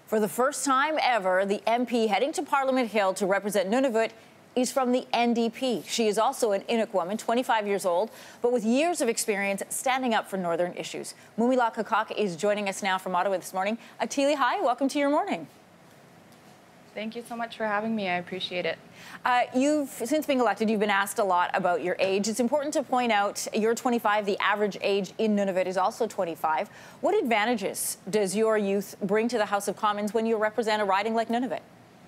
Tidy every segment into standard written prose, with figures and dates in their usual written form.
For the first time ever, the MP heading to Parliament Hill to represent Nunavut is from the NDP. She is also an Inuk woman, 25 years old, but with years of experience standing up for Northern issues. Mumilaaq Qaqqaq is joining us now from Ottawa this morning. Atili, hi, welcome to your morning. Thank you so much for having me. I appreciate it. Since being elected, you've been asked a lot about your age. It's important to point out you're 25. The average age in Nunavut is also 25. What advantages does your youth bring to the House of Commons when you represent a riding like Nunavut?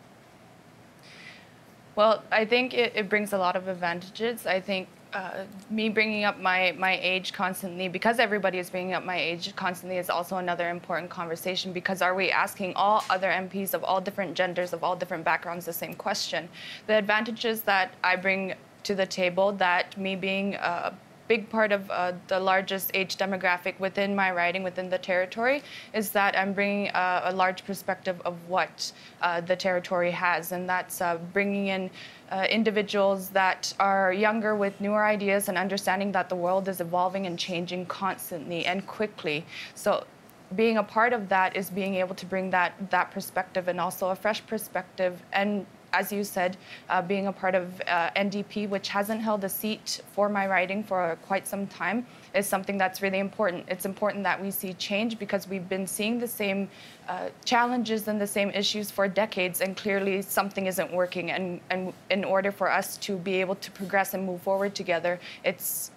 Well, I think it brings a lot of advantages. I think me bringing up my age constantly, because everybody is bringing up my age constantly, is also another important conversation, because are we asking all other MPs of all different genders, of all different backgrounds, the same question? The advantages that I bring to the table, that me being a big part of the largest age demographic within my riding, within the territory, is that I'm bringing a large perspective of what the territory has, and that's bringing in individuals that are younger with newer ideas and understanding that the world is evolving and changing constantly and quickly. So being a part of that is being able to bring that perspective, and also a fresh perspective. And as you said, being a part of NDP, which hasn't held a seat for my riding for quite some time, is something that's really important. It's important that we see change, because we've been seeing the same challenges and the same issues for decades, and clearly something isn't working. And in order for us to be able to progress and move forward together, it's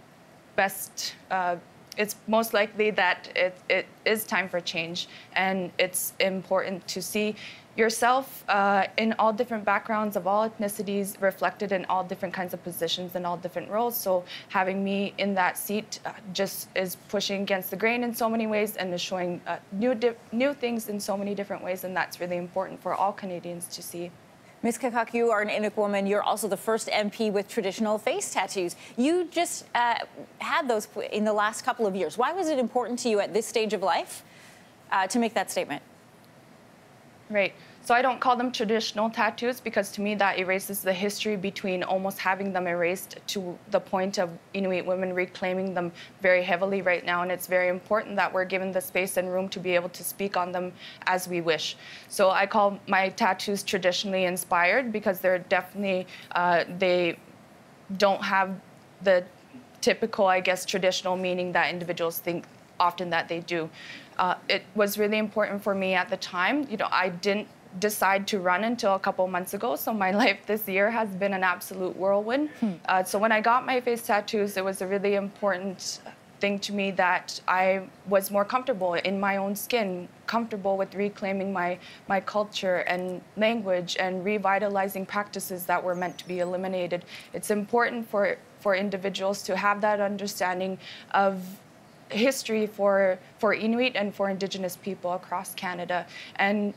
most likely that it is time for change. And it's important to see yourself in all different backgrounds, of all ethnicities, reflected in all different kinds of positions and all different roles. So having me in that seat just is pushing against the grain in so many ways, and is showing new things in so many different ways, and that's really important for all Canadians to see. Ms. Qaqqaq, you are an Inuk woman. You're also the first MP with traditional face tattoos. You just had those in the last couple of years. Why was it important to you at this stage of life to make that statement? Right. So I don't call them traditional tattoos, because to me that erases the history between almost having them erased to the point of Inuit women reclaiming them very heavily right now. And it's very important that we're given the space and room to be able to speak on them as we wish. So I call my tattoos traditionally inspired, because they're definitely, they don't have the typical, I guess, traditional meaning that individuals think often that they do. It was really important for me at the time. You know, I didn't decide to run until a couple months ago, so my life this year has been an absolute whirlwind. So when I got my face tattoos, it was a really important thing to me that I was more comfortable in my own skin, comfortable with reclaiming my culture and language, and revitalizing practices that were meant to be eliminated. It's important for individuals to have that understanding of history for Inuit and for Indigenous people across Canada. And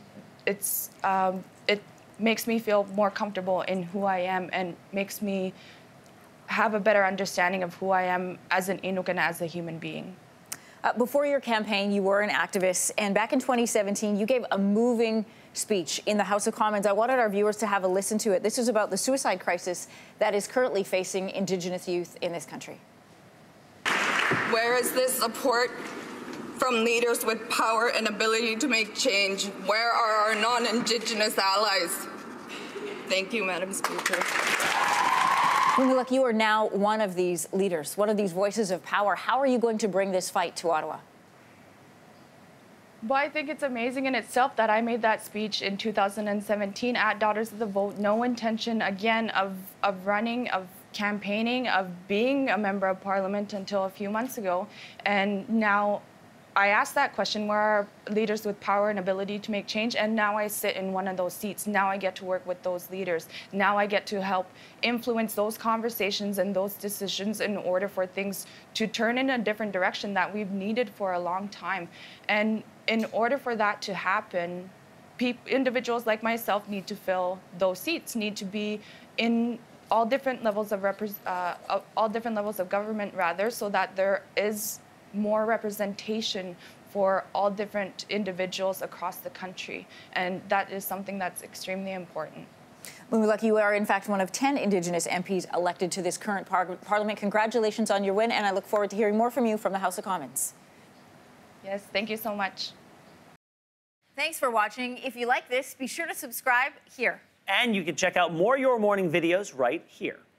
it makes me feel more comfortable in who I am, and makes me have a better understanding of who I am as an Inuk and as a human being. Before your campaign, you were an activist, and back in 2017, you gave a moving speech in the House of Commons. I wanted our viewers to have a listen to it. This is about the suicide crisis that is currently facing Indigenous youth in this country. Where is this support from leaders with power and ability to make change? Where are our non-Indigenous allies? Thank you, Madam Speaker. Mumilaaq, you are now one of these leaders, one of these voices of power. How are you going to bring this fight to Ottawa? Well, I think it's amazing in itself that I made that speech in 2017 at Daughters of the Vote. No intention, again, of running, of campaigning, of being a member of Parliament until a few months ago. And now I asked that question, where are leaders with power and ability to make change? And now I sit in one of those seats. Now I get to work with those leaders. Now I get to help influence those conversations and those decisions in order for things to turn in a different direction that we've needed for a long time. And in order for that to happen, individuals like myself need to fill those seats, need to be in all different levels of government, rather, so that there is more representation for all different individuals across the country. And that is something that's extremely important. Mumilaaq, you are in fact one of 10 Indigenous MPs elected to this current Parliament. Congratulations on your win, and I look forward to hearing more from you from the House of Commons. Yes, thank you so much. Thanks for watching. If you like this, be sure to subscribe here. And you can check out more Your Morning videos right here.